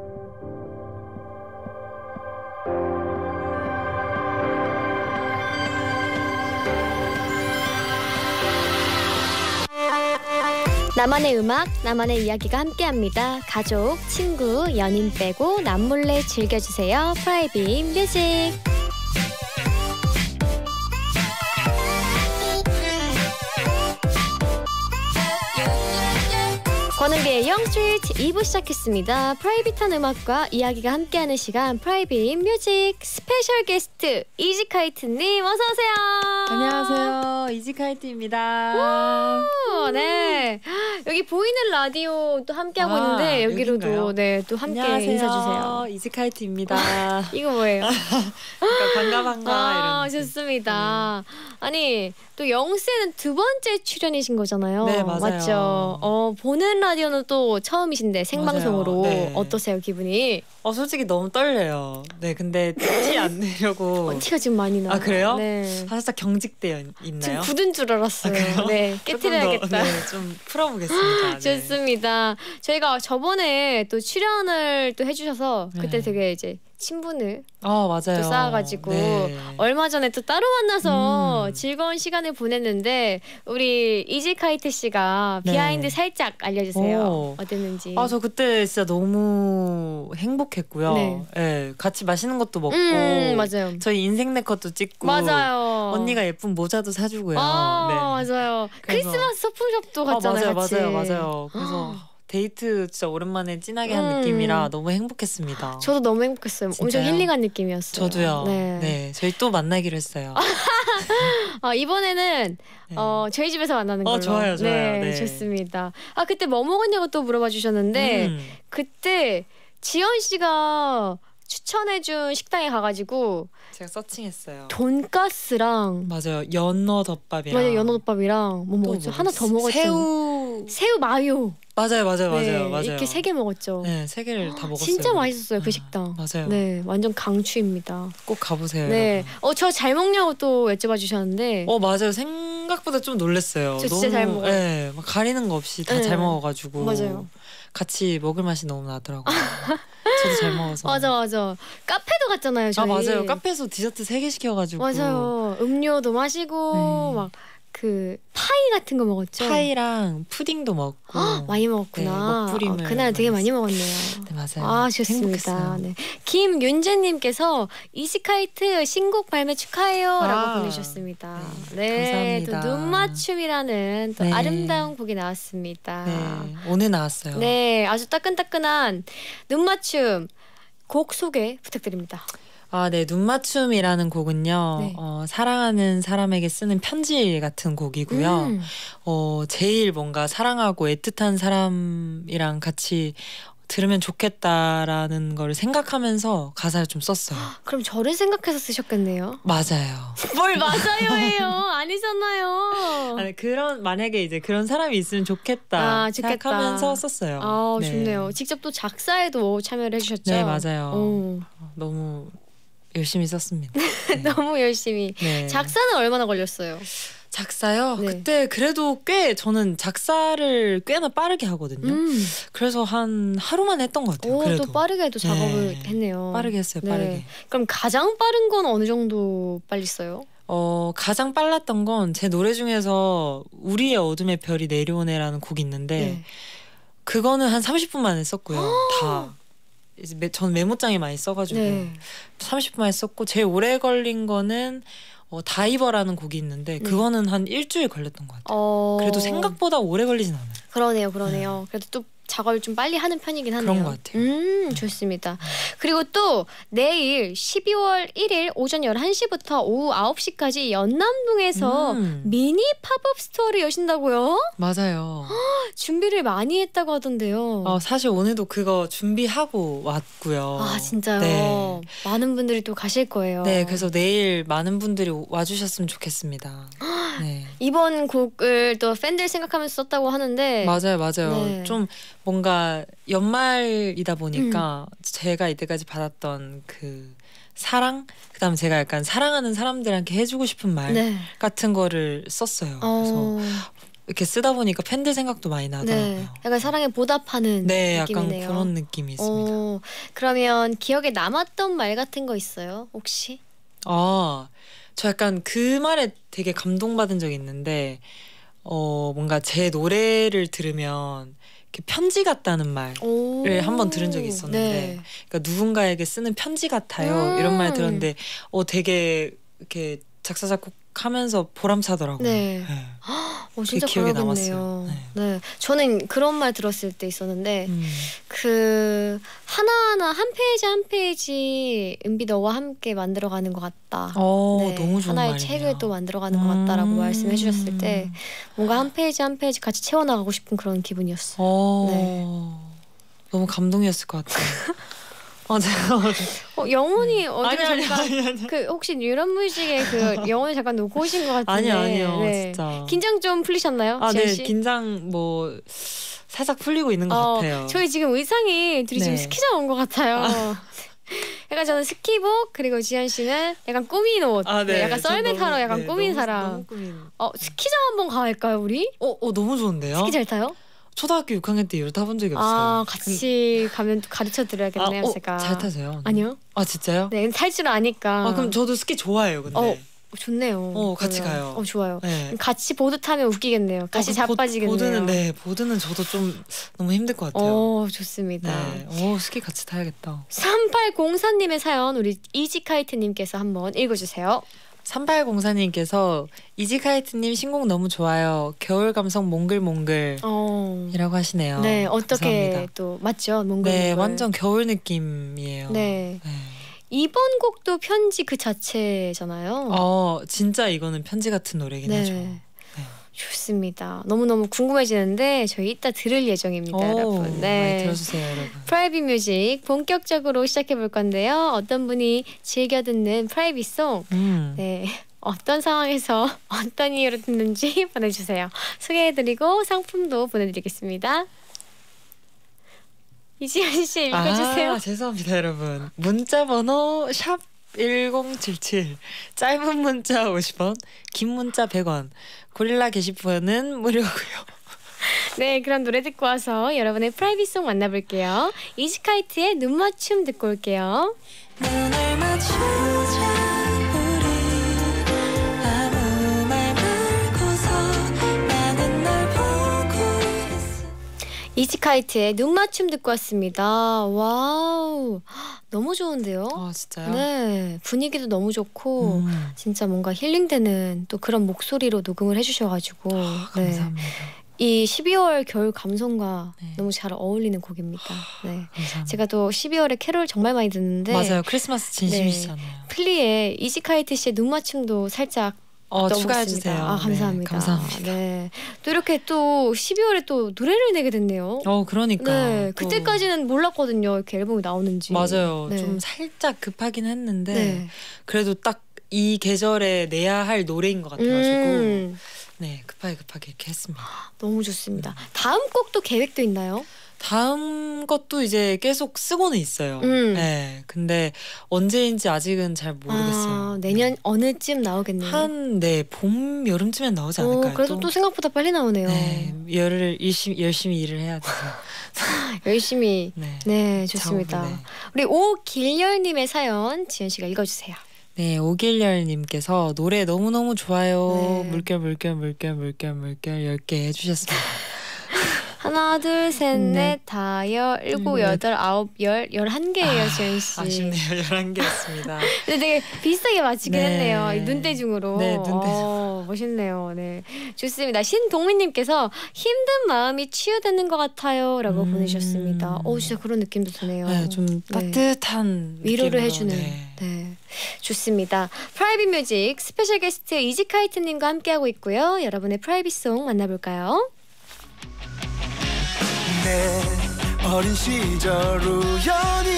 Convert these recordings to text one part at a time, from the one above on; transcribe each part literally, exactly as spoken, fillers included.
나만의 음악, 나만의 이야기가 함께합니다. 가족, 친구, 연인 빼고 남몰래 즐겨주세요. 프라이빗 뮤직. 권은기의 영스트리트 이 부 시작했습니다. 프라이빗한 음악과 이야기가 함께하는 시간 프라이빗 뮤직 스페셜 게스트 이지카이트님 어서오세요. 안녕하세요. 이지카이트입니다. 네, 여기 보이는 라디오 또 함께하고 아, 있는데 여기로도 여긴가요? 네, 또 함께 안녕하세요. 인사주세요. 이지카이트입니다. 이거 뭐예요? 그러니까 반가 반가 아, 이런 좋습니다. 네. 아니 또 영스에는 두 번째 출연이신 거잖아요. 네, 맞아요. 맞죠? 어, 보는 라디오는 또 처음이신데 생방송으로 네. 어떠세요 기분이? 어 솔직히 너무 떨려요. 네, 근데 티 안 내려고. 어, 티가 지금 많이 나. 아 그래요? 네. 아, 살짝 경직되어 있나요? 지금 굳은 줄 알았어요. 아, 네, 깨트려야겠다. 네, 좀 풀어보겠습니다. 네. 좋습니다. 저희가 저번에 또 출연을 또 해주셔서 그때 네. 되게 이제 친분을 어 맞아요. 또 쌓아가지고 네. 얼마 전에 또 따로 만나서 음. 즐거운 시간을 보냈는데 우리 이지카이트 씨가 네. 비하인드 살짝 알려주세요. 오. 어땠는지. 아 저 그때 진짜 너무 행복했고요. 네. 네, 같이 맛있는 것도 먹고. 음, 맞아요. 저희 인생 네컷도 찍고. 맞아요. 언니가 예쁜 모자도 사주고요. 아, 네. 맞아요. 그래서- 크리스마스 소품샵도 아, 갔잖아요. 맞아요, 같이. 맞아요, 맞아요. 그래서 데이트 진짜 오랜만에 진하게 한 음. 느낌이라 너무 행복했습니다. 저도 너무 행복했어요. 엄청 진짜요? 힐링한 느낌이었어요. 저도요. 네. 네. 저희 또 만나기로 했어요. 아, 이번에는 네. 어, 저희 집에서 만나는 어, 걸로. 좋아요, 좋아요. 네, 네. 좋습니다. 아, 그때 뭐 먹었냐고 또 물어봐 주셨는데 음. 그때 지연 씨가 추천해준 식당에 가가지고 제가 서칭했어요. 돈가스랑 맞아요. 연어 덮밥이랑. 맞아 연어덮밥이랑 뭐 또 먹었죠? 뭐 하나 더 먹었죠. 새우. 새우 마요. 맞아요, 맞아요, 맞아요, 네, 맞아요. 이렇게 세 개 먹었죠. 네, 세 개를 다 먹었어요. 진짜 맛있었어요 그 아, 식당. 맞아요. 네, 완전 강추입니다. 꼭 가보세요. 네, 여러분. 어 저 잘 먹냐고 또 여쭤봐 주셨는데. 어 맞아요. 생각보다 좀 놀랐어요. 저 진짜 잘 먹어요. 네, 막 가리는 거 없이 다 잘 네. 먹어가지고. 맞아요. 같이 먹을 맛이 너무 나더라고요. 저도 잘 먹어서. 맞아 맞아. 카페도 갔잖아요 저희. 아 맞아요. 카페에서 디저트 세 개 시켜가지고. 맞아요. 음료도 마시고 네. 막 그 파이 같은 거 먹었죠. 파이랑 푸딩도 먹고. 헉, 많이 먹었구나. 네, 먹부림을 어, 그날 되게 많이 많이 먹었네요. 네 맞아요. 아 좋습니다. 행복했어요. 네. 김윤재님께서 이지카이트 신곡 발매 축하해요라고 아, 보내주셨습니다. 네, 네, 또 감사합니다. 눈맞춤이라는 또 네. 아름다운 곡이 나왔습니다. 네 오늘 나왔어요. 네, 아주 따끈따끈한 눈맞춤 곡 소개 부탁드립니다. 아, 네. 눈맞춤이라는 곡은요. 네. 어, 사랑하는 사람에게 쓰는 편지 같은 곡이고요. 음. 어, 제일 뭔가 사랑하고 애틋한 사람이랑 같이 들으면 좋겠다라는 걸 생각하면서 가사를 좀 썼어요. 그럼 저를 생각해서 쓰셨겠네요. 맞아요. 뭘 맞아요예요? 아니잖아요. 아니, 그런 만약에 이제 그런 사람이 있으면 좋겠다, 아, 좋겠다. 생각하면서 썼어요. 아, 네. 좋네요. 직접 또 작사에도 참여를 해주셨죠? 네, 맞아요. 오. 너무 열심히 썼습니다. 네. 너무 열심히. 네. 작사는 얼마나 걸렸어요? 작사요? 네. 그때 그래도 꽤 저는 작사를 꽤나 빠르게 하거든요. 음. 그래서 한 하루만 했던 것 같아요. 오, 그래도 또 빠르게 또 작업을 네. 했네요. 빠르게 했어요. 네. 빠르게. 그럼 가장 빠른 건 어느 정도 빨리 써요? 어 가장 빨랐던 건 제 노래 중에서 우리의 어둠의 별이 내려오네라는 곡이 있는데 네. 그거는 한 삼십 분 만에 썼고요. 다. 이제 매, 전 메모장에 많이 써가지고 네. 삼십 분 만에 썼고 제일 오래 걸린 거는 어, 다이버라는 곡이 있는데 네. 그거는 한 일주일 걸렸던 것 같아요. 어... 그래도 생각보다 오래 걸리진 않아요. 그러네요, 그러네요. 그래도 또 작업을 좀 빨리 하는 편이긴 하네요. 그런 것 같아요. 음, 좋습니다. 그리고 또 내일 십이월 일일 오전 열한 시부터 오후 아홉 시까지 연남동에서 음. 미니 팝업 스토어를 여신다고요? 맞아요. 준비를 많이 했다고 하던데요. 어, 사실 오늘도 그거 준비하고 왔고요. 아, 진짜요? 네. 많은 분들이 또 가실 거예요. 네, 그래서 내일 많은 분들이 와주셨으면 좋겠습니다. 네. 이번 곡을 또 팬들 생각하면서 썼다고 하는데 맞아요, 맞아요. 네. 좀 뭔가 연말이다 보니까 음. 제가 이때까지 받았던 그 사랑, 그다음 제가 약간 사랑하는 사람들한테 해주고 싶은 말 네. 같은 거를 썼어요. 그래서 어... 이렇게 쓰다 보니까 팬들 생각도 많이 나더라고요. 네, 약간 사랑에 보답하는 네, 느낌이네요. 약간 그런 느낌이 있습니다. 어, 그러면 기억에 남았던 말 같은 거 있어요? 혹시? 아, 저 약간 그 말에 되게 감동받은 적이 있는데 어 뭔가 제 노래를 들으면 이렇게 편지 같다는 말을 한번 들은 적이 있었는데 네. 그러니까 누군가에게 쓰는 편지 같아요. 음. 이런 말 들었는데 어 되게 이렇게 작사 작곡하면서 보람차더라고요. 네. 네. 어, 진짜 기억에 그러겠네요. 남았어요. 네. 네. 저는 그런 말 들었을 때 있었는데 음. 그 하나하나 한 페이지 한 페이지 은비 너와 함께 만들어가는 것 같다. 어, 네, 너무 좋은 하나의 말이네요. 책을 또 만들어가는 것 같다라고 음. 말씀해 주셨을 때 뭔가 한 페이지 한 페이지 같이 채워나가고 싶은 그런 기분이었어요. 어, 네. 너무 감동이었을 것 같아요. 어, 제가 어, 영혼이 어디로 아니, 아니, 잠깐 아니, 아니. 그 혹시 유럽 뮤직의 그 영혼을 잠깐 놓고 오신 것 같은데 아니 아니요 네. 진짜. 긴장 좀 풀리셨나요? 아, 지현 네, 씨? 긴장 뭐 살짝 풀리고 있는 것 어, 같아요. 저희 지금 의상이 둘이 지금 네. 스키장 온 것 같아요. 약간 저는 스키복 그리고 지현 씨는 약간 꾸민 옷, 아, 네, 약간 전 썰매타러 너무- 약간 네, 꾸민 너무, 사람. 너무 꾸민. 어 스키장 한번 가볼까요 우리? 어, 어 너무 좋은데요? 스키 잘 타요? 초등학교 육 학년 때 이걸 타본 적이 없어요. 아 같이 가면 또 가르쳐 드려야겠네요 아, 어, 제가. 잘 타세요? 아니요. 아 진짜요? 네, 살 줄 아니까. 아 그럼 저도 스키 좋아해요. 근데. 어, 좋네요. 어, 같이 그러면. 가요. 어 좋아요. 네. 같이 보드 타면 웃기겠네요. 같이 어, 그 보- 자빠지겠네요. 보드는 네 보드는 저도 좀 너무 힘들 것 같아요. 어 좋습니다. 네. 오 스키 같이 타야겠다. 삼팔공사님의 사연 우리 이지카이트님께서 한번 읽어주세요. 삼팔공사님께서 이지카이트님 신곡 너무 좋아요. 겨울 감성 몽글몽글이라고 어. 하시네요. 네, 어떻게 감사합니다. 또 맞죠? 몽글몽글. 네, 완전 겨울 느낌이에요. 네. 네. 이번 곡도 편지 그 자체잖아요. 어, 진짜 이거는 편지 같은 노래긴 네. 하죠. 네. 좋습니다. 너무너무 궁금해지는데 저희 이따 들을 예정입니다, 오, 여러분. 많이 네. 들어주세요, 여러분. 프라이빗 뮤직 본격적으로 시작해 볼 건데요. 어떤 분이 즐겨 듣는 프라이빗 송, 음. 네. 어떤 상황에서 어떤 이유로 듣는지 보내주세요. 소개해드리고 상품도 보내드리겠습니다. 이지현 씨 읽어주세요. 아, 죄송합니다, 여러분. 문자 번호 샵 일공칠칠, 짧은 문자 오십 원, 긴 문자 백 원, 고릴라 게시판은 무료고요. 네, 그럼 노래 듣고 와서 여러분의 프라이빗 송 만나볼게요. 이지카이트의 눈 맞춤 듣고 올게요. 눈을 맞추자 우리 아무 말 말고서 나는 널 보고 있어. 이지카이트의 눈 맞춤 듣고 왔습니다. 와우, 너무 좋은데요? 아 진짜요? 네, 분위기도 너무 좋고 음. 진짜 뭔가 힐링되는 또 그런 목소리로 녹음을 해주셔가지고 아, 네. 감사합니다. 이 십이월 겨울 감성과 네. 너무 잘 어울리는 곡입니다. 네. 감사합니다. 제가 또 십이월에 캐롤 정말 많이 듣는데 맞아요. 크리스마스 진심이시잖아요. 플리에 이지카이트 씨의 눈 맞춤도 살짝 어, 넣어보겠습니다. 추가해 주세요. 아 감사합니다. 네, 감사합니다. 네. 또 이렇게 또 십이월에 또 노래를 내게 됐네요. 어, 그러니까. 네, 또 그때까지는 몰랐거든요. 이렇게 앨범이 나오는지. 맞아요. 네. 좀 살짝 급하긴 했는데 네. 그래도 딱 이 계절에 내야 할 노래인 것 같아가지고 음, 네 급하게 급하게 이렇게 했습니다. 너무 좋습니다. 다음 곡도 계획도 있나요? 다음 것도 이제 계속 쓰고는 있어요. 음. 네, 근데 언제인지 아직은 잘 모르겠어요. 아, 내년 어느쯤 나오겠네요. 한 네 봄 여름쯤엔 나오지 오, 않을까요? 그래도 또 생각보다 빨리 나오네요. 네, 열을 열심히 열심히 일을 해야 돼서. 열심히. 네. 네, 좋습니다. 작업을, 네. 우리 오길열님의 사연 지연 씨가 읽어주세요. 네, 오길열님께서 노래 너무 너무 좋아요. 네. 물결 물결 물결 물결 물결 열 개 해주셨습니다. 하나, 둘, 셋, 네. 넷, 다, 열, 일곱, 네. 여덟, 아홉, 열, 열한 개예요, 지연 씨. 아쉽네요, 열한 개였습니다. 근데 되게 비슷하게 맞히긴 네. 했네요. 이 눈대중으로. 네, 눈대중. 어, 멋있네요. 네, 좋습니다. 신동민님께서 힘든 마음이 치유되는 것 같아요라고 음. 보내주셨습니다. 어, 진짜 그런 느낌도 드네요. 네, 좀 따뜻한 위로를 느낌으로, 해주는. 네. 네, 좋습니다. 프라이빗 뮤직 스페셜 게스트 이지카이트님과 함께하고 있고요. 여러분의 프라이빗 송 만나볼까요? 내 어린 시절 우연히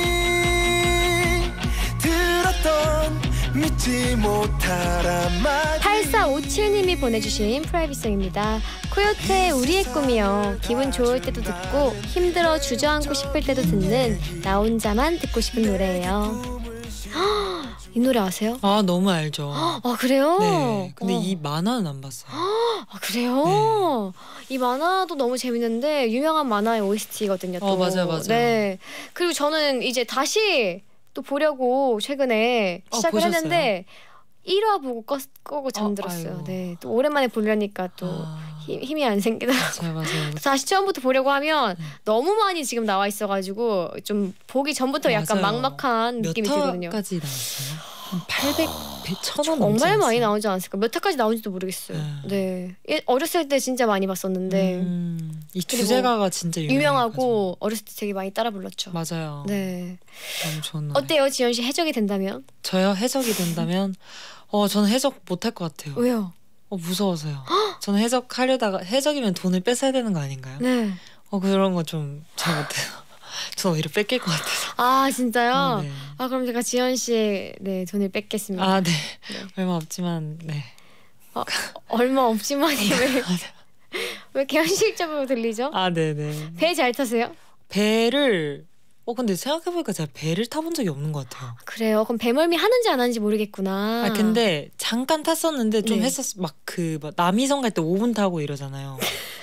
들었던 믿지 못하란 말 팔사오칠님이 보내주신 프라이빗송입니다. 코요태의 우리의 꿈이요. 기분 좋을 때도 듣고 힘들어 주저앉고 싶을 때도 듣는 나 혼자만 듣고 싶은 노래예요. 이 노래 아세요? 아 너무 알죠. 아 그래요? 네. 근데 어. 이 만화는 안 봤어요. 아 그래요? 이 만화도 너무 재밌는데 유명한 만화의 오에스티거든요. 또. 어 맞아요, 맞아요. 네. 그리고 저는 이제 다시 또 보려고 최근에 어, 시작을 보셨어요? 했는데 일 화 보고 꺼, 끄고 잠들었어요. 아이고. 네. 또 오랜만에 보려니까 또 아, 힘, 힘이 안 생기더라고요. 맞아요, 맞아요. 다시 처음부터 보려고 하면 음. 너무 많이 지금 나와 있어가지고 좀 보기 전부터 약간 맞아요. 막막한 몇 느낌이 들거든요. 화까지 나왔어요? 한 팔백, 천원 정말 많이 나오지 않았을까? 몇 화까지 나온지도 모르겠어요. 네. 네. 예, 어렸을 때 진짜 많이 봤었는데 음, 이 그리고 주제가가 진짜 유명하고 어렸을 때 되게 많이 따라 불렀죠. 맞아요. 네. 너무 좋은 노래. 어때요, 지연 씨 해적이 된다면? 저요 해적이 된다면 어 저는 해적 못할 것 같아요. 왜요? 어 무서워서요. 저는 해적 하려다가 해적이면 돈을 뺏어야 되는 거 아닌가요? 네. 어 그런 거 좀 잘 못해요. 저는 오히려 뺏길 것 같아서. 아 진짜요? 어, 네. 아 그럼 제가 지연 씨의 네 돈을 뺏겠습니다. 아 네. 네. 얼마 없지만 네. 어, 얼마 없지만이 왜, 왜 이렇게 현실적으로 들리죠? 아 네네. 배 잘 타세요? 배를 어 근데 생각해보니까 제가 배를 타본 적이 없는 것 같아요. 그래요. 그럼 배멀미 하는지 안 하는지 모르겠구나. 아 근데 잠깐 탔었는데 좀 네. 했었 막 그 막 남이섬 갈 때 오 분 타고 이러잖아요.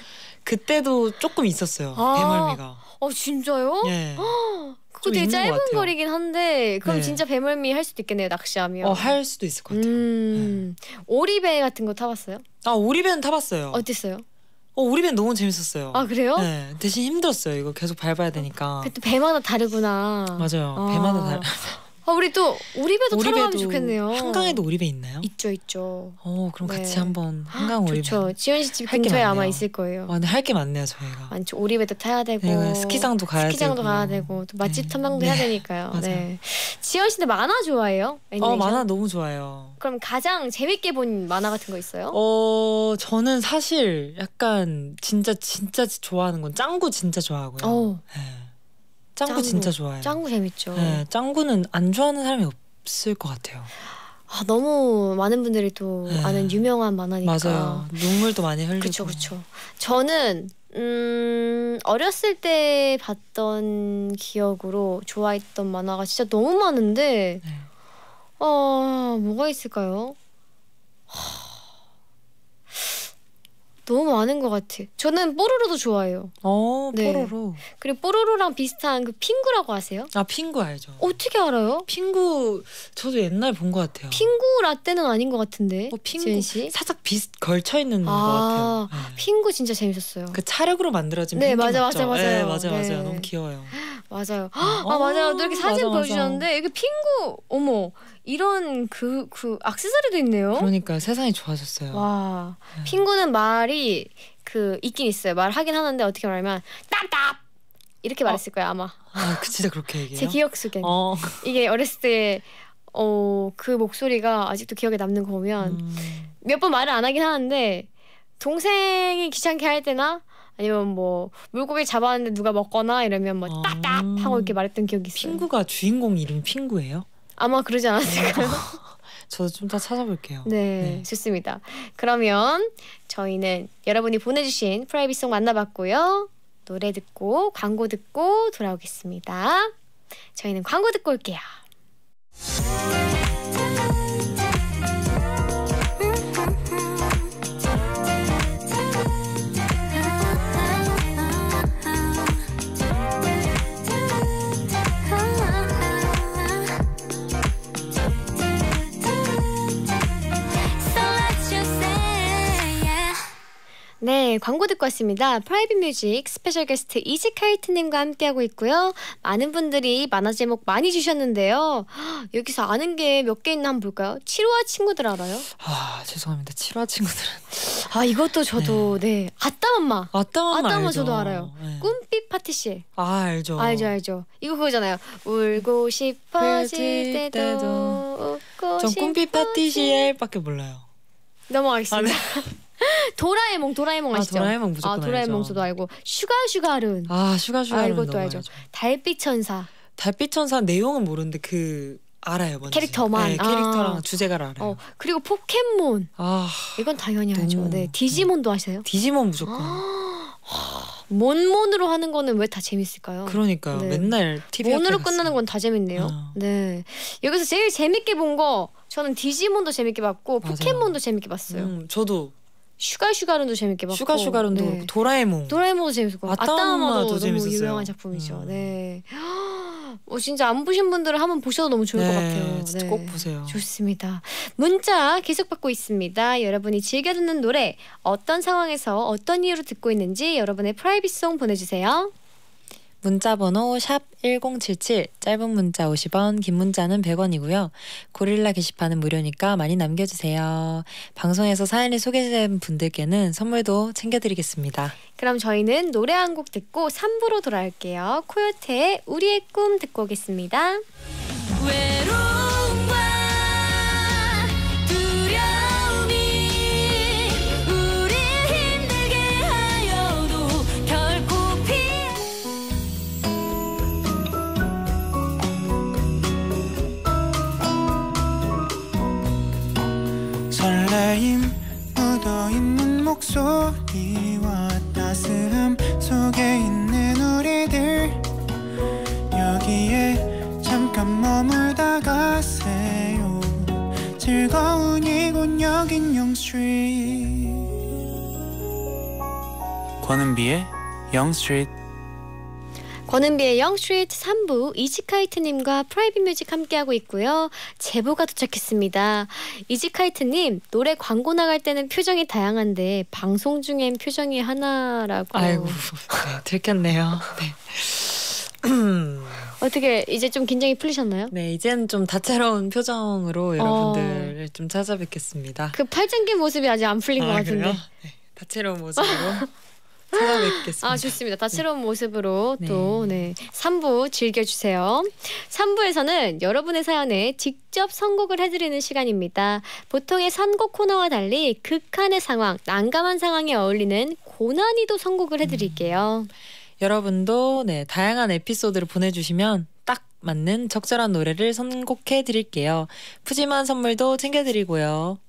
그때도 조금 있었어요. 아. 배멀미가. 어 진짜요? 예. 그거 좀 되게 있는 것 짧은 같아요. 거리긴 한데 그럼 네. 진짜 배멀미 할 수도 있겠네요. 낚시하면. 어 할 수도 있을 것 같아요. 음. 오리배 같은 거 타봤어요? 아 오리배는 타봤어요. 어땠어요? 어 오리배는 너무 재밌었어요. 아 그래요? 네 대신 힘들었어요. 이거 계속 밟아야 되니까. 그 또 배마다 다르구나. 맞아요. 아. 배마다 달. 아 우리 또 오리배도 타러 가면 좋겠네요. 한강에도 오리배 있나요? 있죠 있죠. 어 그럼 네. 같이 한번 한강 오리배. 좋죠. 지연 씨 집 할게 근처에 아마 많네요. 있을 거예요. 아, 근데 할 게 많네요 저희가. 많죠. 오리배도 타야 되고 네, 스키장도 가야 스키장도 되고. 가야 되고 또 맛집 네. 탐방도 네. 해야 되니까요. 맞아요. 네. 지연 씨는 만화 좋아해요? 애니메이션? 어 만화 너무 좋아요. 그럼 가장 재밌게 본 만화 같은 거 있어요? 어 저는 사실 약간 진짜 진짜 좋아하는 건 짱구 진짜 좋아하고요. 어. 네. 짱구, 짱구. 진짜 좋아해요. 짱구 재밌죠. 네, 짱구는 안 좋아하는 사람이 없을 것 같아요. 아, 너무 많은 분들이 또 네. 아는 유명한 만화니까. 맞아요. 눈물도 많이 흘리고. 그렇죠, 그렇죠. 저는 음, 어렸을 때 봤던 기억으로 좋아했던 만화가 진짜 너무 많은데, 네. 어, 뭐가 있을까요? 하, 너무 많은 것 같아. 저는 뽀로로도 좋아해요. 어 네. 뽀로로. 그리고 뽀로로랑 비슷한 그 핑구라고 아세요? 아 핑구 알죠. 어떻게 알아요? 핑구 저도 옛날 본 것 같아요. 핑구 라떼는 아닌 것 같은데. 어, 핑구 지은 씨? 살짝 비슷 걸쳐 있는 것 아, 같아요. 네. 핑구 진짜 재밌었어요. 그 차력으로 만들어진 네, 핑구 맞아, 맞죠? 맞아, 맞아요. 네, 맞아요, 맞아요. 네. 너무 귀여워요. 맞아요. 어, 아 맞아요. 또 이렇게 사진 맞아, 맞아. 보여주셨는데 여기 핑구 어머 이런 그 그 액세서리도 있네요. 그러니까 세상이 좋아졌어요. 와 네. 핑구는 말이 그 있긴 있어요. 말하긴 하는데 어떻게 말하면 답답 이렇게 말했을 거예요 아마. 아, 그 진짜 그렇게 얘기해요? 제 기억 속엔 어. 이게 어렸을 때 어 그 목소리가 아직도 기억에 남는 거 보면 음. 몇 번 말을 안 하긴 하는데 동생이 귀찮게 할 때나 아니면 뭐 물고기 잡았는데 누가 먹거나 이러면 뭐 어. 딱딱 하고 이렇게 말했던 기억이 있어요. 핑구가 주인공 이름이 핑구예요? 아마 그러지 않았을까요? 저도 좀 더 찾아볼게요. 네, 네. 좋습니다. 그러면 저희는 여러분이 보내주신 프라이빗송 만나봤고요. 노래 듣고 광고 듣고 돌아오겠습니다. 저희는 광고 듣고 올게요. 네, 광고 듣고 왔습니다. 프라이빗 뮤직 스페셜 게스트 이지카이트님과 함께하고 있고요. 많은 분들이 만화 제목 많이 주셨는데요. 여기서 아는 게 몇 개 있나 한번 볼까요? 칠호와 친구들 알아요? 아 죄송합니다. 칠화 친구들은 아 이것도 저도 네, 아따맘마. 아따맘마 아따맘마 알죠? 저도 알아요. 네. 꿈빛 파티시. 아 알죠. 알죠 알죠. 이거 그거잖아요. 울고 싶어질 싶어질 때도 때도. 웃고 전 꿈빛 싶어질 파티시엘밖에 몰라요. 넘어가겠습니다. 아, 네. 도라에몽 도라에몽 아, 아시죠? 도라에몽 무조건 아 도라에몽 알죠. 저도 알고 슈가 슈가룬 아 슈가 슈가 아, 이것도 알죠. 달빛 천사 달빛 천사 내용은 모르는데 그 알아요 뭔지. 캐릭터만. 네, 캐릭터랑 아. 주제가를 알아요. 어 그리고 포켓몬 아 이건 당연히 너무- 알죠. 네 디지몬도 아세요? 디지몬 무조건. 몬몬으로 하는 거는 왜 다 재밌을까요? 그러니까요. 네. 맨날 티비 몬으로 끝나는 건 다 재밌네요. 어. 네. 여기서 제일 재밌게 본 거 저는 디지몬도 재밌게 봤고 맞아요. 포켓몬도 재밌게 봤어요. 음, 저도 슈가 슈가룬도 재밌게 봤고 슈가 슈가룬도 네. 그렇고 도라에몽. 도라에몽도 재밌고 아따마도 아따마도 너무 재밌었어요. 유명한 작품이죠. 음. 네. 어, 진짜 안 보신 분들은 한번 보셔도 너무 좋을 네, 것 같아요. 진짜 네. 꼭 보세요. 좋습니다. 문자 계속 받고 있습니다. 여러분이 즐겨 듣는 노래 어떤 상황에서 어떤 이유로 듣고 있는지 여러분의 프라이빗송 보내주세요. 문자번호 샵 일공칠칠, 짧은 문자 오십 원, 긴 문자는 백 원이고요. 고릴라 게시판은 무료니까 많이 남겨주세요. 방송에서 사연이 소개된 분들께는 선물도 챙겨드리겠습니다. 그럼 저희는 노래 한 곡 듣고 삼 부로 돌아올게요. 코요태의 우리의 꿈 듣고 오겠습니다. 외로움과 두려움이 우릴 힘들게 하여도 결코 피해 설레임 묻어있는 목소리와 따스함 속에 있는 우리들 여기에 잠깐 머물다 가세요. 즐거운 이곳 여긴 영스트리트. 권은비의 영스트리트. 권은비의 영스트리트 삼 부 이지카이트님과 프라이빗뮤직 함께하고 있고요. 제보가 도착했습니다. 이지카이트님 노래 광고 나갈 때는 표정이 다양한데 방송 중엔 표정이 하나라고. 아이고 네, 들켰네요. 네. 어떻게 이제 좀 긴장이 풀리셨나요? 네, 이제는 좀 다채로운 표정으로 여러분들을 어... 좀 찾아뵙겠습니다. 그 팔짱 낀 모습이 아직 안 풀린 아, 것 같은데. 그래요? 네, 다채로운 모습으로 찾아뵙겠습니다. 아, 좋습니다. 다채로운 모습으로 네. 또 네, 삼 부 즐겨주세요. 삼 부에서는 여러분의 사연에 직접 선곡을 해드리는 시간입니다. 보통의 선곡 코너와 달리 극한의 상황, 난감한 상황에 어울리는 고난이도 선곡을 해드릴게요. 음. 여러분도 네, 다양한 에피소드를 보내주시면 딱 맞는 적절한 노래를 선곡해 드릴게요. 푸짐한 선물도 챙겨드리고요.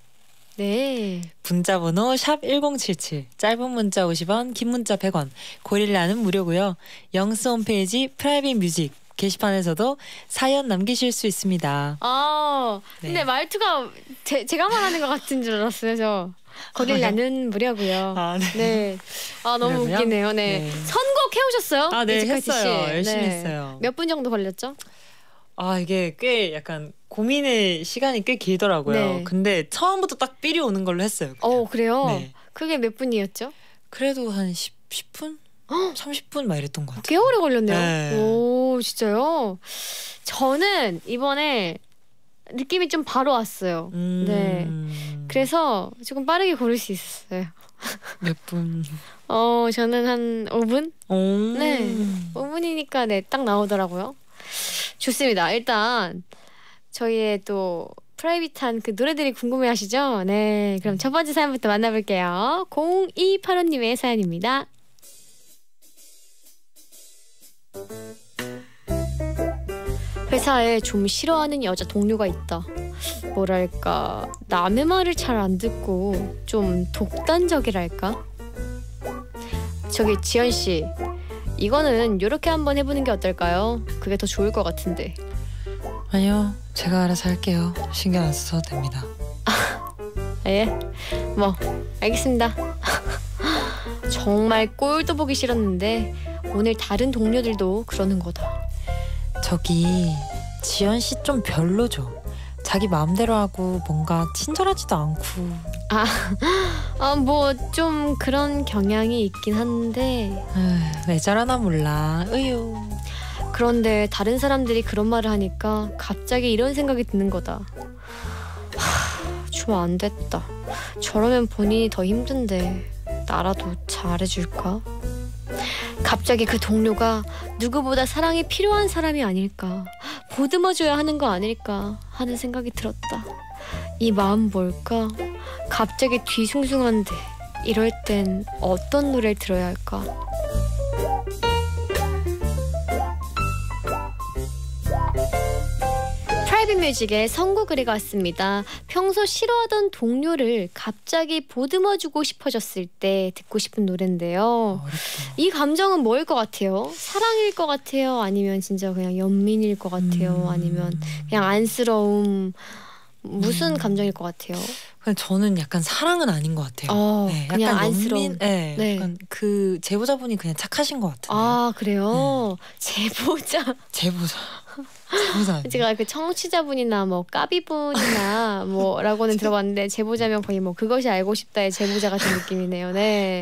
네. 문자번호 샵 일공칠칠, 짧은 문자 오십 원, 긴 문자 백 원, 고릴라는 무료고요. 영스 홈페이지 프라이빗뮤직 게시판에서도 사연 남기실 수 있습니다. 아, 근데 네. 말투가 제, 제가 말하는 것 같은 줄 알았어요. 저. 고릴라는 무료고요. 아, 네. 네. 아, 너무 그러면? 웃기네요. 네. 네. 선곡 해오셨어요? 아, 네, 이지카이트 했어요. 씨. 열심히 네. 했어요. 몇 분 정도 걸렸죠? 아, 이게 꽤 약간 고민의 시간이 꽤 길더라고요. 네. 근데 처음부터 딱 삘이 오는 걸로 했어요. 그냥. 어, 그래요? 네. 그게 몇 분이었죠? 그래도 한 십, 십 분? 삼십 분 막 이랬던 것 같아요. 꽤 오래 걸렸네요. 네. 오, 진짜요? 저는 이번에 느낌이 좀 바로 왔어요. 음... 네. 그래서 조금 빠르게 고를 수 있었어요. 몇 분? 어, 저는 한 오 분? 오... 네. 오 분이니까 네, 딱 나오더라고요. 좋습니다. 일단 저희의 또 프라이빗한 그 노래들이 궁금해하시죠? 네, 그럼 첫 번째 사연부터 만나볼게요. 공이팔오님의 사연입니다. 회사에 좀 싫어하는 여자 동료가 있다. 뭐랄까, 남의 말을 잘 안 듣고 좀 독단적이랄까? 저기 지연 씨, 이거는 이렇게 한번 해보는 게 어떨까요? 그게 더 좋을 것 같은데. 아니요, 제가 알아서 할게요. 신경 안 써도 됩니다. 예, 뭐 알겠습니다. 정말 꼴도 보기 싫었는데 오늘 다른 동료들도 그러는 거다. 저기 지연 씨 좀 별로죠. 자기 마음대로 하고 뭔가 친절하지도 않고. 아, 아 뭐 좀 그런 경향이 있긴 한데. 에휴, 왜 저러나 몰라. 으유. 그런데 다른 사람들이 그런 말을 하니까 갑자기 이런 생각이 드는 거다. 하, 좀 안 됐다. 저러면 본인이 더 힘든데 나라도 잘해줄까? 갑자기 그 동료가 누구보다 사랑이 필요한 사람이 아닐까, 보듬어줘야 하는 거 아닐까 하는 생각이 들었다. 이 마음 뭘까? 갑자기 뒤숭숭한데 이럴 땐 어떤 노래를 들어야 할까? 프라이빗뮤직의 선곡 의뢰가 왔습니다. 평소 싫어하던 동료를 갑자기 보듬어주고 싶어졌을 때 듣고 싶은 노래인데요. 어렵다. 이 감정은 뭐일 것 같아요? 사랑일 것 같아요? 아니면 진짜 그냥 연민일 것 같아요? 음. 아니면 그냥 안쓰러움? 무슨 음. 감정일 것 같아요? 그냥 저는 약간 사랑은 아닌 것 같아요. 어, 네, 그냥 약간 안쓰러움. 연민, 네, 네. 약간 그 제보자분이 그냥 착하신 것 같은데. 아 그래요? 제보자. 제보자. 제보자. 아니에요? 제가 그 청취자분이나 뭐 까비분이나 뭐라고는 들어봤는데 제보자면 거의 뭐 그것이 알고 싶다의 제보자 같은 느낌이네요. 네.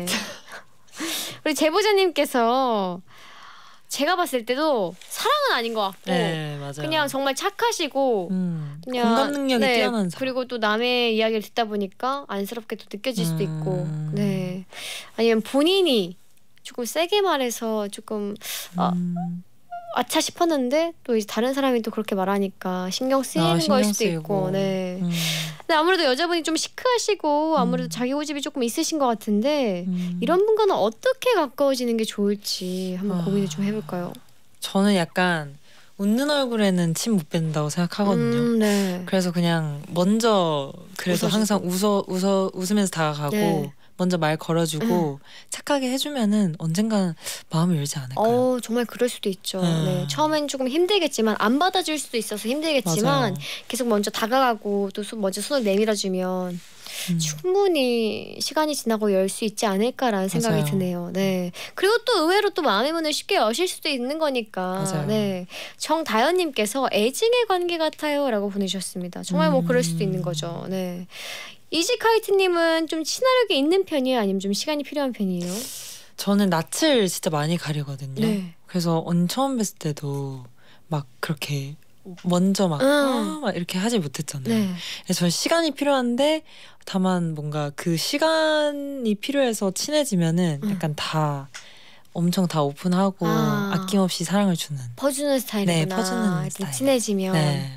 우리 제보자님께서 제가 봤을 때도 사랑은 아닌 것 같고 네, 맞아요. 그냥 정말 착하시고 음, 그냥 공감 능력이 네, 뛰어난 사람. 그리고 또 남의 이야기를 듣다 보니까 안쓰럽게 또 느껴질 수도 있고 음. 네 아니면 본인이 조금 세게 말해서 조금 아, 음. 아차 싶었는데 또 이제 다른 사람이 또 그렇게 말하니까 신경 쓰이는 아, 걸 신경 수도 쓰이고. 있고 네. 음. 근데 아무래도 여자분이 좀 시크하시고 아무래도 음. 자기 고집이 조금 있으신 것 같은데 음. 이런 분과는 어떻게 가까워지는 게 좋을지 한번 아. 고민을 좀 해볼까요? 저는 약간 웃는 얼굴에는 침 못 뱉는다고 생각하거든요. 음, 네. 그래서 그냥 먼저 그래서 웃어주고. 항상 웃어 웃어 웃으면서 다가가고 네. 먼저 말 걸어주고 착하게 해주면은 언젠간 마음을 열지 않을까요? 어 정말 그럴 수도 있죠. 음. 네 처음엔 조금 힘들겠지만 안 받아줄 수도 있어서 힘들겠지만 맞아요. 계속 먼저 다가가고 또 손- 먼저 손을 내밀어주면 음. 충분히 시간이 지나고 열 수 있지 않을까라는 생각이 맞아요. 드네요. 네. 그리고 또 의외로 또 마음의 문을 쉽게 여실 수도 있는 거니까. 맞아요. 네. 정다현님께서 애증의 관계 같아요라고 보내주셨습니다. 정말 뭐 그럴 수도 음. 있는 거죠. 네. 이지카이트님은 좀 친화력이 있는 편이에요, 아니면 좀 시간이 필요한 편이에요? 저는 낯을 진짜 많이 가리거든요. 네. 그래서 언 처음 뵀을 때도 막 그렇게 먼저 막, 음. 아, 막 이렇게 하지 못했잖아요. 네. 그래서 저는 시간이 필요한데 다만 뭔가 그 시간이 필요해서 친해지면은 음. 약간 다 엄청 다 오픈하고 아. 아. 낌없이 사랑을 주는. 퍼주는 스타일이구나. 네, 퍼주는 이렇게 스타일. 친해지면. 네.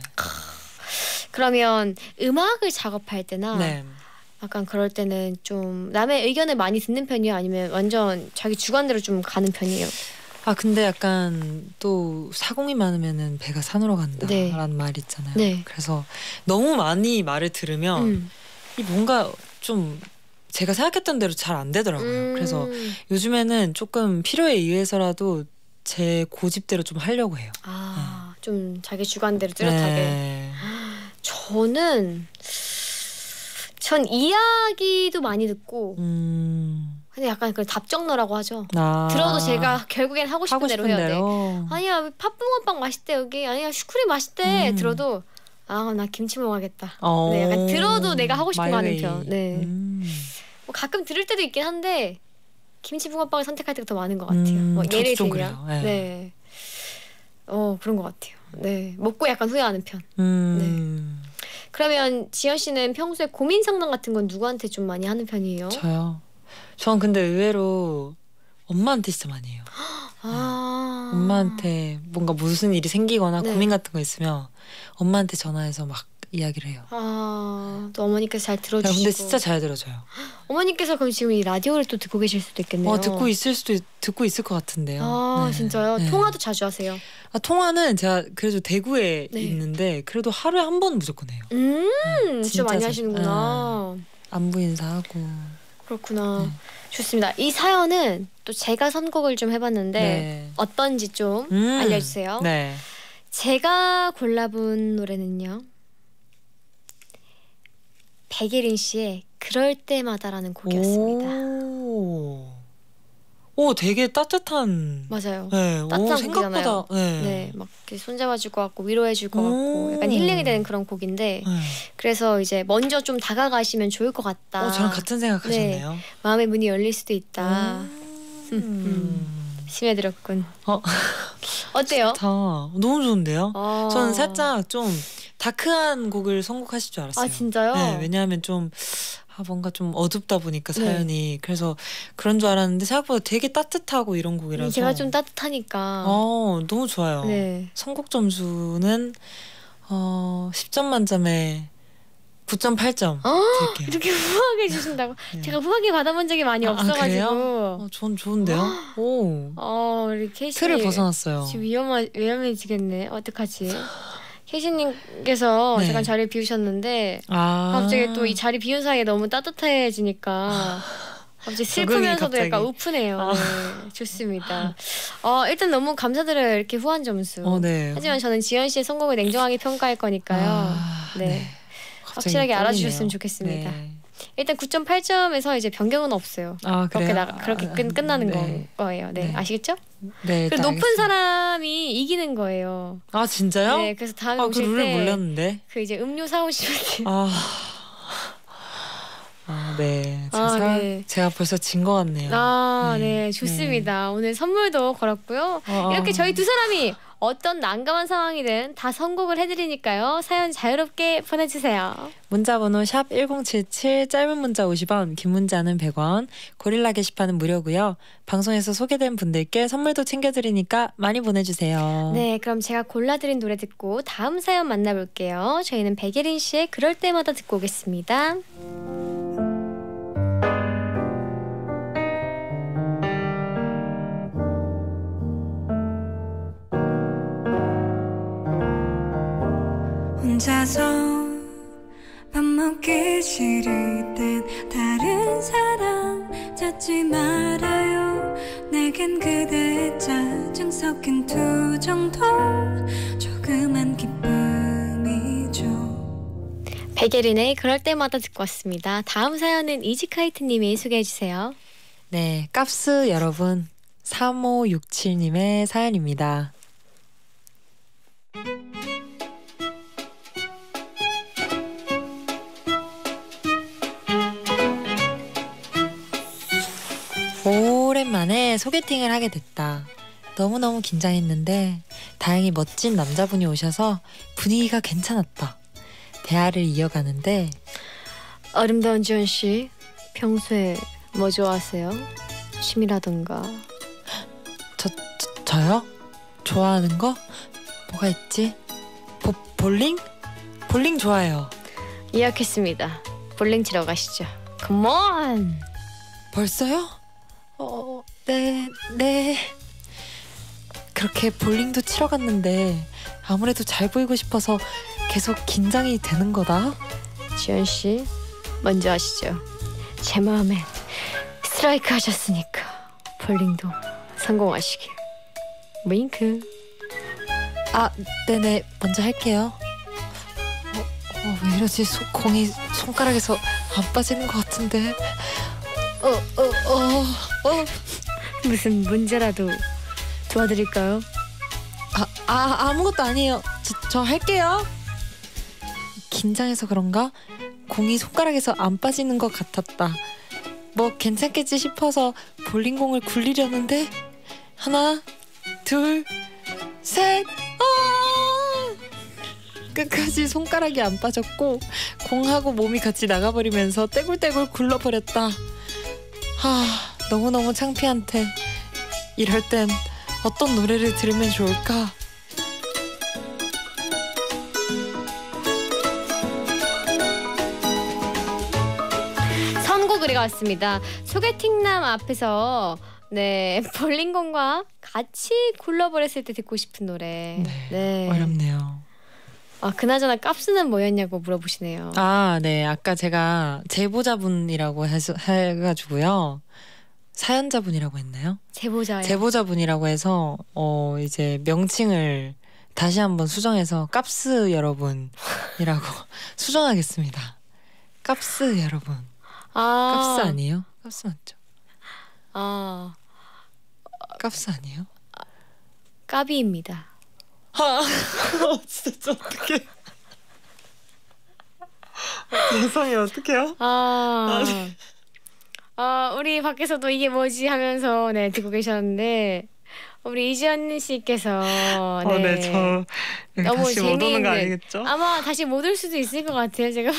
그러면 음악을 작업할 때나 네. 약간 그럴 때는 좀 남의 의견을 많이 듣는 편이에요? 아니면 완전 자기 주관대로 좀 가는 편이에요? 아 근데 약간 또 사공이 많으면은 배가 산으로 간다라는 네. 말이 있잖아요. 네. 그래서 너무 많이 말을 들으면 음. 이 뭔가 좀 제가 생각했던 대로 잘 안 되더라고요. 음. 그래서 요즘에는 조금 필요에 의해서라도 제 고집대로 좀 하려고 해요. 아, 좀 자기 주관대로 뚜렷하게. 네. 저는 전 이야기도 많이 듣고 음. 근데 약간 그 답정너라고 하죠. 아. 들어도 제가 결국엔 하고 싶은 하고 대로 싶은 해야 돼. 대로. 아니야 팥붕어빵 맛있대 여기. 아니야 슈크림 맛있대. 음. 들어도 아 나 김치 먹어야겠다. 어. 네, 약간 들어도 내가 하고 싶은 거 하는 마이웨이. 편. 네. 음. 뭐 가끔 들을 때도 있긴 한데 김치 붕어빵을 선택할 때가 더 많은 것 같아요. 음, 뭐 저도 예를 좀 들면, 그래요. 네. 네, 어 그런 것 같아요. 네, 먹고 약간 후회하는 편. 음. 그러면 지연 씨는 평소에 고민 상담 같은 건 누구한테 좀 많이 하는 편이에요? 저요. 전 근데 의외로 엄마한테 진짜 많이 해요. 아, 엄마한테 뭔가 무슨 일이 생기거나 네. 고민 같은 거 있으면 엄마한테 전화해서 막 이야기를 해요. 아, 또 어머니께서 잘 야, 들어주시고. 근데 진짜 잘 들어줘요. 어머니께서 그럼 지금 이 라디오를 또 듣고 계실 수도 있겠네요. 어, 듣고 있을 수도 있, 듣고 있을 것 같은데요. 아 네. 진짜요? 네. 통화도 자주 하세요? 아, 통화는 제가 그래도 대구에 네. 있는데 그래도 하루에 한 번 무조건 해요. 음, 진짜, 진짜 많이 자주. 하시는구나. 안부 인사하고. 그렇구나. 네. 좋습니다. 이 사연은 또 제가 선곡을 좀 해봤는데 네. 어떤지 좀 음. 알려주세요. 네. 제가 골라본 노래는요. 백예린 씨의 그럴 때마다라는 곡이었습니다. 오. 오, 되게 따뜻한. 맞아요. 네. 따뜻한 오, 생각보다. 곡이잖아요. 네. 네, 막 이렇게 손잡아줄 것 같고 위로해줄 것 같고 오. 약간 힐링이 되는 그런 곡인데 네. 그래서 이제 먼저 좀 다가가시면 좋을 것 같다. 어, 저랑 같은 생각하셨네요. 마음의 문이 열릴 수도 있다. 음. 스며들었군. 어. 어때요? 다 너무 좋은데요? 어. 저는 살짝 좀 다크한 곡을 선곡하실 줄 알았어요. 아 진짜요? 네, 왜냐하면 좀 아, 뭔가 좀 어둡다 보니까 네. 사연이 그래서 그런 줄 알았는데 생각보다 되게 따뜻하고 이런 곡이라서 제가 좀 따뜻하니까. 어 너무 좋아요. 네. 선곡 점수는 어 십 점 만점에 구 점 팔 점 어? 드릴게요. 이렇게 후하게 주신다고? 네. 제가 후하게 받아본 적이 많이 아, 아, 없어가지고. 그래요? 어, 전 좋은데요? 오 어, 우리 케이씨 틀을 벗어났어요. 지금 위험하 위험해지겠네. 어떡하지? 혜진님께서 네. 잠깐 자리를 비우셨는데 아. 갑자기 또 이 자리 비운 사이에 너무 따뜻해지니까 갑자기 슬프면서도 적응이 약간 갑자기. 우프네요. 아. 네, 좋습니다. 어, 일단 너무 감사드려요. 이렇게 후한 점수. 어, 네. 하지만 저는 지연 씨의 선곡을 냉정하게 평가할 거니까요. 아, 네. 갑자기 확실하게 떨리네요. 알아주셨으면 좋겠습니다. 네. 일단 구 점 팔 점에서 이제 변경은 없어요. 아, 그렇게 그래요? 나 그렇게 아, 끝, 끝나는 네. 거, 거예요. 네, 네. 아시겠죠? 네. 그리고 일단 높은 알겠습니다. 사람이 이기는 거예요. 아, 진짜요? 네, 그래서 다음에 아, 그 오실 룰을 때 몰랐는데. 그 이제 음료 사오시면 돼요. 아. 아, 네. 제가, 아, 사- 네. 제가 벌써 진 것 같네요. 아, 네, 네. 좋습니다. 오늘 선물도 걸었고요. 어, 어. 이렇게 저희 두 사람이 어떤 난감한 상황이든 다 선곡을 해드리니까요. 사연 자유롭게 보내주세요. 문자번호 샵 일공칠칠, 짧은 문자 오십 원, 긴 문자는 백 원, 고릴라 게시판은 무료고요. 방송에서 소개된 분들께 선물도 챙겨드리니까 많이 보내주세요. 네, 그럼 제가 골라드린 노래 듣고 다음 사연 만나볼게요. 저희는 백예린 씨의 그럴 때마다 듣고 오겠습니다. 혼자서 밥 먹기 싫을 땐 다른 사람 찾지 말아요. 내겐 그대의 짜증 섞인 투정도 조그만 기쁨이죠. 백예린의 그럴 때마다 듣고 왔습니다. 다음 사연은 이지카이트님이 소개해주세요. 네, 깝스 여러분, 삼오육칠님의 사연입니다. 오랜만에 소개팅을 하게 됐다. 너무너무 긴장했는데 다행히 멋진 남자분이 오셔서 분위기가 괜찮았다. 대화를 이어가는데 아름다운 지연 씨, 평소에 뭐 좋아하세요? 취미라든가. 저, 저 저요? 좋아하는 거? 뭐가 있지? 보, 볼링? 볼링 좋아해요. 예약했습니다. 볼링 치러 가시죠. 컴온! 벌써요? 어, 네, 네. 그렇게 볼링도 치러 갔는데 아무래도 잘 보이고 싶어서 계속 긴장이 되는 거다. 지연 씨, 먼저 하시죠. 제 마음에 스트라이크 하셨으니까 볼링도 성공하시길. 윙크. 아, 네네, 먼저 할게요. 어, 어, 왜 이러지? 소, 공이 손가락에서 안 빠지는 것 같은데. 어, 어, 어, 어. 무슨 문제라도 도와드릴까요? 아, 아, 아무것도 아니에요. 저, 저 할게요. 긴장해서 그런가? 공이 손가락에서 안 빠지는 것 같았다. 뭐 괜찮겠지 싶어서 볼링공을 굴리려는데 하나, 둘, 셋. 아! 끝까지 손가락이 안 빠졌고 공하고 몸이 같이 나가버리면서 떼굴떼굴 굴러버렸다. 아, 너무너무 창피한데 이럴 땐 어떤 노래를 들으면 좋을까? 선곡 의뢰가 왔습니다. 소개팅남 앞에서 네 볼링공과 같이 굴러버렸을 때 듣고 싶은 노래. 네, 어렵네요. 아 그나저나 깝스는 뭐였냐고 물어보시네요. 아, 네. 아까 제가 제보자분이라고 해서, 해가지고요. 사연자분이라고 했나요? 제보자요. 제보자분이라고 해서 어 이제 명칭을 다시 한번 수정해서 깝스 여러분이라고 수정하겠습니다. 깝스 여러분. 아, 깝스 아니에요? 깝스 맞죠? 아 깝스 아니에요? 까비입니다. 아, 진짜 어떡해. 세상에 어떡해요? 아, 아 우리 밖에서도 이게 뭐지 하면서 네 듣고 계셨는데 우리 이지연 씨께서 어, 네, 네, 저 여기 너무 다시 못 오는 거 재미있는 아니겠죠? 아마 다시 못 올 수도 있을 것 같아요. 제가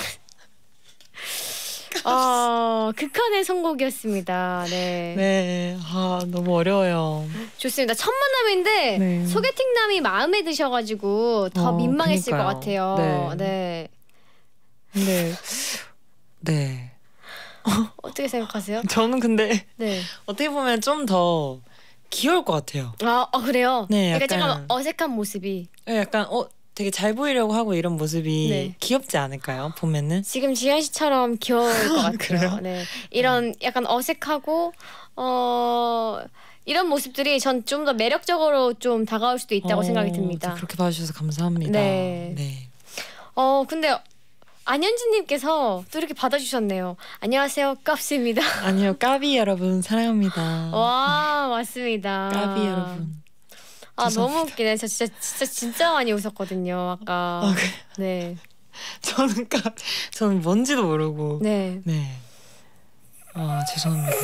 어 극한의 선곡이었습니다. 네. 네, 아 너무 어려워요. 좋습니다. 첫 만남인데 네. 소개팅남이 마음에 드셔가지고 더 어, 민망했을 그러니까요. 것 같아요. 네. 네. 근데 네, 어떻게 생각하세요? 저는 근데 네. 어떻게 보면 좀 더 귀여울 것 같아요. 아, 아 그래요? 네, 약간 약간- 조금 어색한 모습이. 네, 약간 어 되게 잘 보이려고 하고 이런 모습이 네. 귀엽지 않을까요? 보면은 지금 지현 씨처럼 귀여울 것 같아요. 그래요? 네. 이런 약간 어색하고 어 이런 모습들이 전 좀 더 매력적으로 좀 다가올 수도 있다고 어, 생각이 듭니다. 그렇게 봐주셔서 감사합니다. 네. 네. 어 근데 안현진님께서 또 이렇게 받아주셨네요. 안녕하세요, 깝스입니다. 아니요, 까비 여러분 사랑합니다. 와 맞습니다. 까비 여러분. 아 죄송합니다. 너무 웃기네. 저 진짜 진짜 진짜 많이 웃었거든요. 아까. 아, 그래요? 네. 저는 까 저는 뭔지도 모르고. 네. 네. 아 죄송합니다.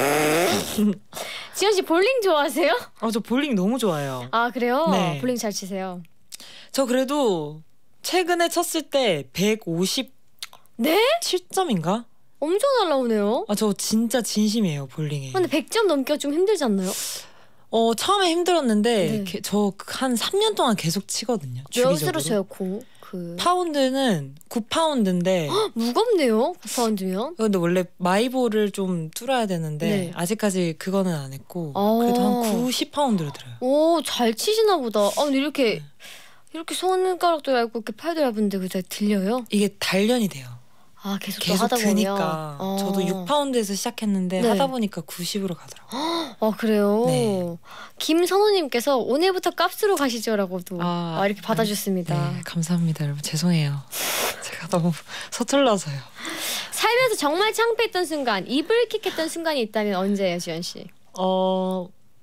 지현 씨 볼링 좋아하세요? 아 저 볼링 너무 좋아해요. 아 그래요? 네. 볼링 잘 치세요. 저 그래도 최근에 쳤을 때 백오십칠 네? 점인가? 엄청 날라오네요. 아 저 진짜 진심이에요 볼링에. 근데 백 점 넘기가 좀 힘들지 않나요? 어 처음에 힘들었는데 네. 저 한 삼 년 동안 계속 치거든요. 몇으로 주기적으로. 쳐요 공? 그 파운드는 구 파운드인데 무겁네요. 구 파운드면. 근데 원래 마이볼을 좀 뚫어야 되는데 네. 아직까지 그거는 안 했고 아. 그래도 한 구십 파운드로 들어요. 오 잘 치시나 보다. 아 근데 이렇게 네. 이렇게 손가락도 얇고 이렇게 팔도 얇은데 그게 들려요? 이게 단련이 돼요. 아 계속, 또 계속 하다 보면. 드니까 어. 저도 육 파운드에서 시작했는데 네. 하다 보니까 구십으로 가더라고요. 아 그래요. 네. 김선호님께서 오늘부터 값으로 가시죠라고도 아, 아, 이렇게 받아줬습니다. 네, 감사합니다 여러분. 죄송해요. 제가 너무 서툴러서요. 살면서 정말 창피했던 순간, 이불킥했던 순간이 있다면 언제예요, 지현 씨? 어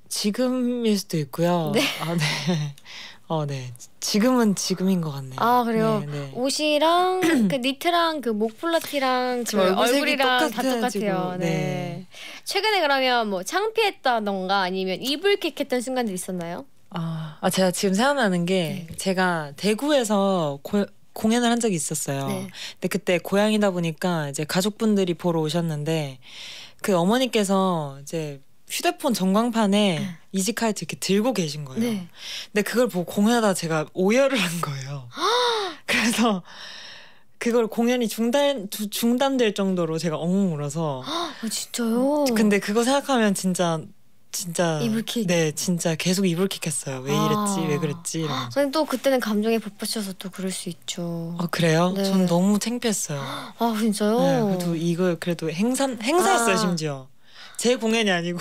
지금일 수도 있고요. 네. 아 네. 어 네. 지금은 지금인 것 같네요. 아 그래요. 네, 네. 옷이랑 그 니트랑 그 목폴라티랑 그 지금 얼굴색이 얼굴이랑 다 똑같아가지고, 똑같아요. 네. 네. 최근에 그러면 뭐 창피했다던가 아니면 이불킥했던 순간들 있었나요? 아, 아 제가 지금 생각나는 게 네. 제가 대구에서 고, 공연을 한 적이 있었어요. 네. 근데 그때 고향이다 보니까 이제 가족분들이 보러 오셨는데 그 어머니께서 이제 휴대폰 전광판에 네. 이지카이트 이렇게 들고 계신 거예요. 네. 근데 그걸 보고 공연하다 제가 오열을 한 거예요. 그래서 그걸 공연이 중단 주- 중단될 정도로 제가 엉엉 울어서. 아 진짜요? 근데 그거 생각하면 진짜 진짜 이불킥. 네 진짜 계속 이불킥했어요. 왜 아. 이랬지 왜 그랬지 이러면서. 근데 또 그때는 감정에 북받쳐서 또 그럴 수 있죠. 아 그래요? 네. 전 너무 창피했어요. 아 진짜요? 네, 그래도 이걸 그래도 행사 행사였어요. 아. 심지어 제 공연이 아니고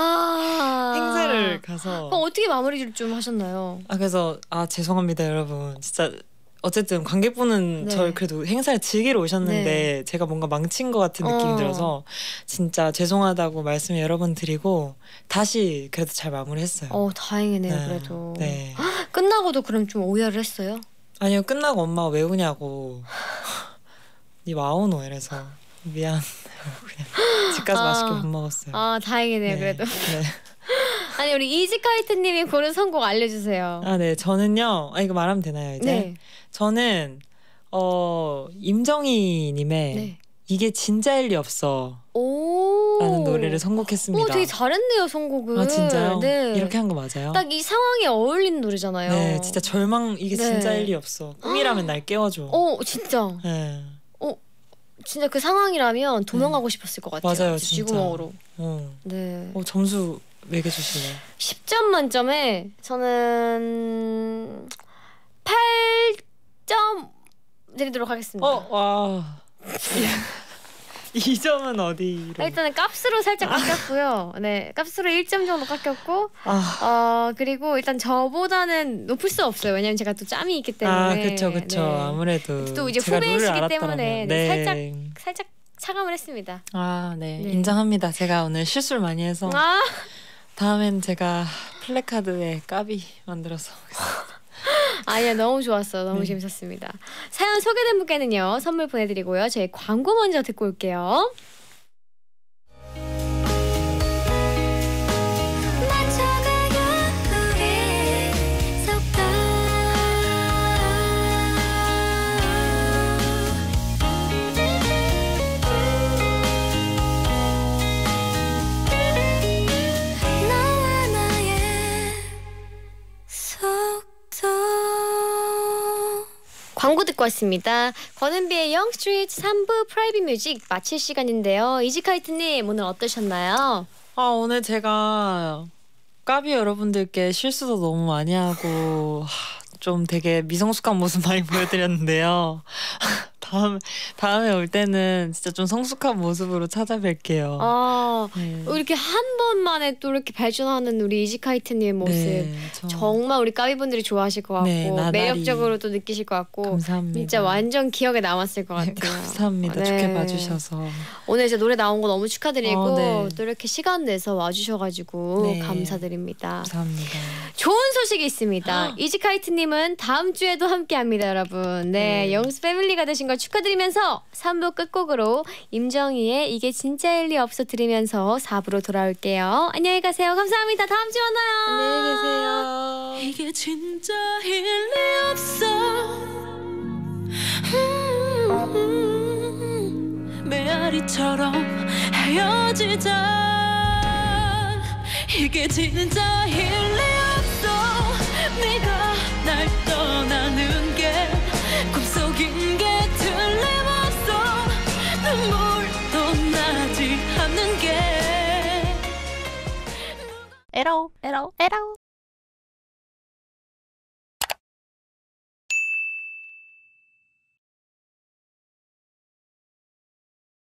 아 행사를 가서. 그럼 어떻게 마무리를 좀 하셨나요? 아 그래서 아 죄송합니다 여러분. 진짜 어쨌든 관객분은 네. 저를 그래도 행사를 즐기러 오셨는데 제가 뭔가 망친 것 같은 느낌이 어. 들어서 진짜 죄송하다고 말씀 여러 번 드리고 다시 그래도 잘 마무리했어요. 어 다행이네요 네. 그래도. 네. 끝나고도 그럼 좀 오열을 했어요? 아니요 끝나고 엄마가 왜 우냐고 니 와오노 이래서 미안 그냥 집 가서 아. 맛있게 밥 먹었어요. 아 다행이네요 그래도. 네. 아니 우리 이지카이트님이 고른 선곡 알려주세요. 아, 네. 저는요. 아 이거 말하면 되나요, 이제? 네. 저는 어 임정희 님의 네. 이게 진짜일 리 없어 오. 라는 노래를 선곡했습니다. 오 되게 잘했네요 선곡을. 아, 진짜요? 네. 이렇게 한 거 맞아요? 딱 이 상황에 어울리는 노래잖아요. 네, 진짜 절망 이게 네. 진짜일 리 없어. 꿈이라면 날 깨워줘. 어 진짜. 네. 진짜 그 상황이라면 도망가고 싶었을 것 같아요. 맞아요, 진짜. 쥐구멍으로. 어. 네. 어, 점수 매겨주실래요? 십 점 만점에 저는 팔 점 드리도록 하겠습니다. 어, 와. 이 점은 어디로? 아, 일단은 값으로 살짝 깎였고요. 네, 값으로 일 점 정도 깎였고, 아, 어 그리고 일단 저보다는 높을 수 없어요. 왜냐면 제가 또 짬이 있기 때문에. 아, 그쵸, 그쵸. 네. 아무래도 또 이제 제가 룰을 후배이시기 알았더라면. 때문에 네, 살짝 살짝 차감을 했습니다. 아, 네. 네. 인정합니다. 제가 오늘 실수를 많이 해서 아, 다음엔 제가 플래카드에 까비 만들어서 오겠습니다. 아니야 너무 좋았어. 너무 네. 재밌었습니다. 사연 소개된 분께는요 선물 보내드리고요. 저희 광고 먼저 듣고 올게요. 맞춰가요 우리 속도 너와 나의 속도 광고 듣고 왔습니다. 권은비의 영 스트리트 삼 부 프라이빗 뮤직 마칠 시간인데요. 이지카이트님 오늘 어떠셨나요? 아, 오늘 제가 까비 여러분들께 실수도 너무 많이 하고 하, 좀 되게 미성숙한 모습 많이 보여드렸는데요. 다음 다음에 올 때는 진짜 좀 성숙한 모습으로 찾아뵐게요. 아, 네. 이렇게 한 번만에 또 이렇게 발전하는 우리 이지카이트님의 모습 네, 저- 정말 우리 까비분들이 좋아하실 것 같고 네, 나날이. 매력적으로 또 느끼실 것 같고 감사합니다. 진짜 완전 기억에 남았을 것 네, 같아요. 감사합니다. 네. 좋게 봐주셔서. 오늘 이제 노래 나온 거 너무 축하드리고 어, 네. 또 이렇게 시간 내서 와주셔가지고 네. 감사드립니다. 감사합니다. 좋은 소식이 있습니다. 이지카이트님은 다음 주에도 함께합니다, 여러분. 네, 네. 영수 패밀리가 되신 걸 축하드리면서 삼 부 끝곡으로 임정희의 이게 진짜일 리 없어 들으면서 사 부로 돌아올게요. 안녕히 가세요. 감사합니다. 다음 주에 만나요. 안녕히 계세요. 이게 진짜일 리 없어 음, 메아리처럼 헤어지자 이게 진짜일 리 없어 네가 날 떠나는 게 꿈속인 게 틀림없어 눈물도 나지 않는 게 에러 에러 에러